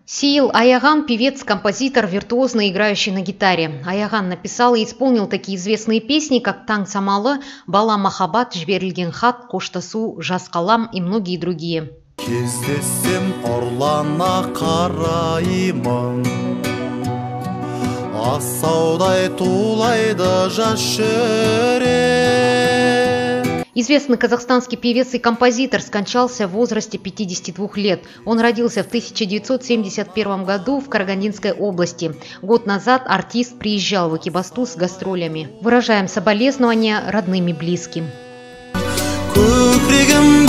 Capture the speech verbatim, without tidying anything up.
Сиил Аяган – певец, композитор, виртуозно играющий на гитаре. Аяган написал и исполнил такие известные песни, как «Таң самалы», «Бала махаббат», «Жіберілген хат», «Коштасу», «Жас қалам» и многие другие. Кездессем ұрлана қараймын, асаудай тулайды жас жүрек. Известный казахстанский певец и композитор скончался в возрасте пятидесяти двух лет. Он родился в тысяча девятьсот семьдесят первом году в Карагандинской области. Год назад артист приезжал в Экибастуз с гастролями. Выражаем соболезнования родным и близким.